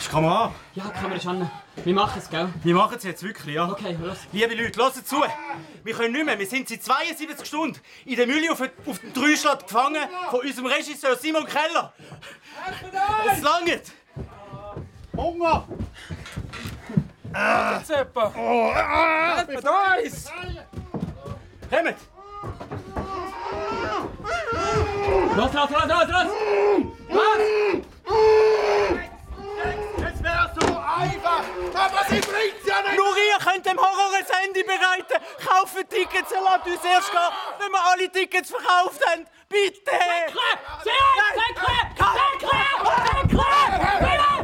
Ist Kamera? Ja, Kamera schon. Wir machen es, gell? Wir machen es jetzt wirklich, ja. Okay, los. Liebe Leute, hört zu. Wir können nicht mehr. Wir sind seit 72 Stunden in der Mühle auf dem Dreischlag gefangen von unserem Regisseur Simon Keller. Es langt. Hunger! Jetzt jemand? Helft uns! Kommt! Los! Was? Es wäre so einfach, aber sie bringt's ja nicht! Nur ihr könnt dem Horror ein Ende bereiten. Kauft Tickets und lasst uns erst gehen, wenn wir alle Tickets verkauft haben. Bitte! Säckle!